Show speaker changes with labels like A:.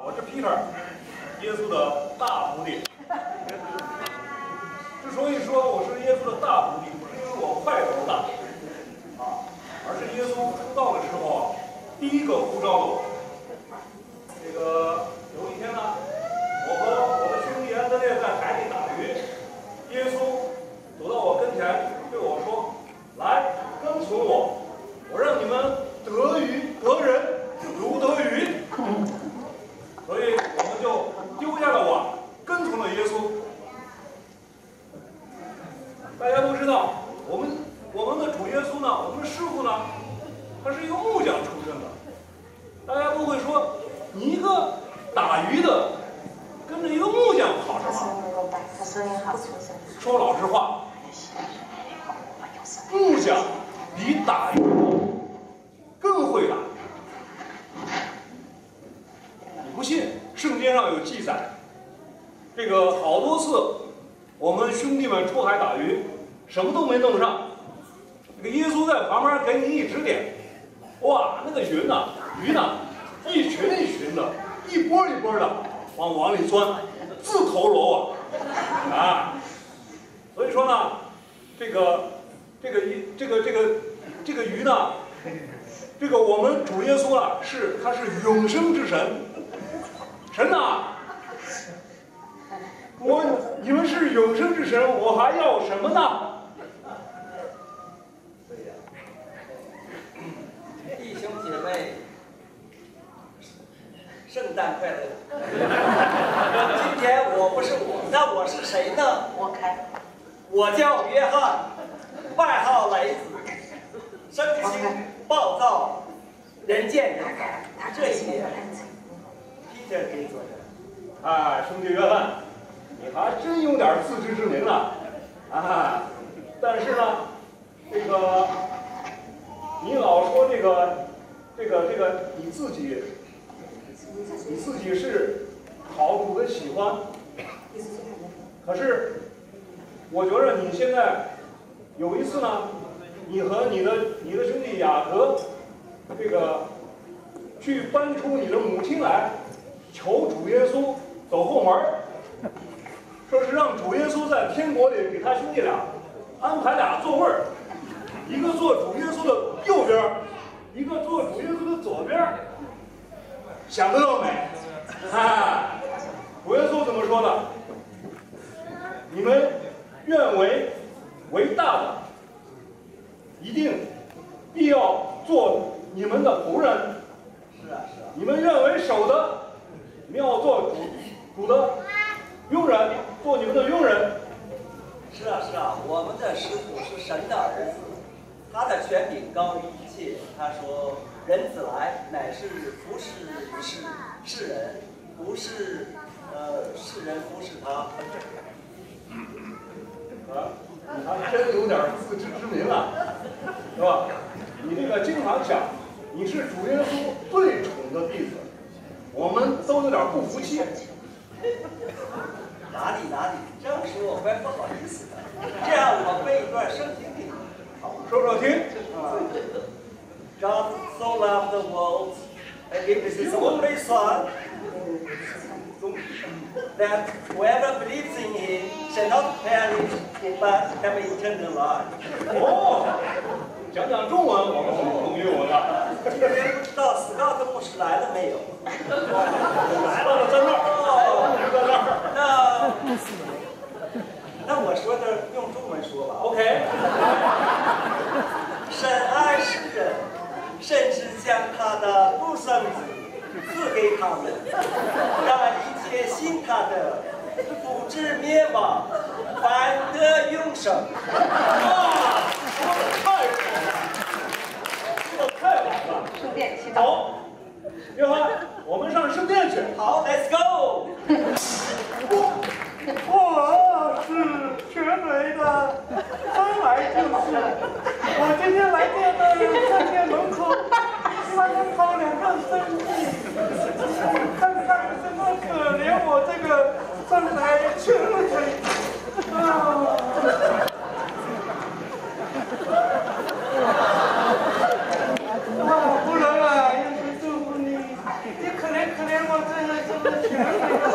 A: 我是 Peter， 耶稣的大徒弟。之所以说我是耶稣的大徒弟，不是因为我块头大，而是耶稣出道的时候第一个呼召了我。这个有一天呢，我和我的兄弟安德烈在海里打鱼，耶稣走到我跟前对我说：“来，跟从我，我让你们得鱼得人，如得鱼。”所以我们就丢下了网，跟从了耶稣。大家都知道，我们的主耶稣呢，我们的师傅呢，他是一个木匠出身的。大家都会说，你一个打鱼的，跟着一个木匠跑什么？说老实话，木匠比打鱼的更会打。你不信？圣经上有记载，这个好多次。我们兄弟们出海打鱼，什么都没弄上。这个耶稣在旁边给你一指点，哇，那个鱼呢，一群一群的，一波一波的往网里钻，自投罗网啊！所以说呢，这个鱼呢，这个我们主耶稣啊，他是永生之神，神呐！你们是永生之神，我还要什么呢？
B: 对呀，弟兄姐妹，圣诞快乐！今天我不是我，那我是谁呢？我叫约翰，外号雷子，生性暴躁，人见人烦。这一点，Peter 可以作证。
A: 哎，兄弟约翰。你还真有点自知之明了，但是呢，这个你老说这个你自己是讨主的喜欢，可是我觉得你现在有一次呢，你和你的兄弟雅各这个去搬出你的母亲来，求主耶稣走后门。说是让主耶稣在天国里给他兄弟俩安排俩座位儿，一个坐主耶稣的右边，一个坐主耶稣的左边，想得到没？主耶稣怎么说的？你们愿为大的，一定必要做你们的仆人。
B: 是啊。
A: 你们愿为首的，你们要做主的佣人，做你们的佣人。
B: 是啊，我们的师傅是神的儿子，他的权柄高于一切。他说：“人子来，乃是服侍世人，不是世人服侍他。”你还真有点自知之明了，是吧？你这个经常讲，你是主耶稣最宠的弟子，我们都有点不服气。 哪里，这样说我怪不好意思的。这样我背一段圣经给你，
A: 好，说听。
B: God so loved the world and gave His only Son, that whoever believes in Him shall not perish but have eternal life.
A: 讲中文，我们是懂英文的。
B: 今天不知道斯高特牧师来了没有？
A: 来了，在那儿，在那儿。
B: 那我说的用中文说吧。
A: OK。
B: 神爱世人，甚至将他的独生子赐给他们，让一切信他的不至灭亡，反得永生。
A: 说得太好了！
C: 圣殿祈祷。
A: 走，约翰，我们上圣殿去。
B: 好 ，Let's go。
D: 我是全雷的，生来就是。我今天来见的圣殿门口，希望能讨2个生意，看看怎么可怜我这个生来瘸腿。不能啊，要是祝福你，你可怜我这个。 全没有。